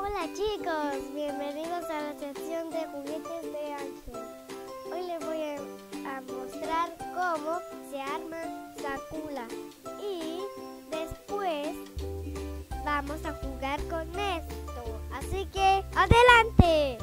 Hola chicos, bienvenidos a la sección de juguetes de Ángel. Hoy les voy a mostrar cómo se arma Sakura y después vamos a jugar con esto. Así que ¡adelante!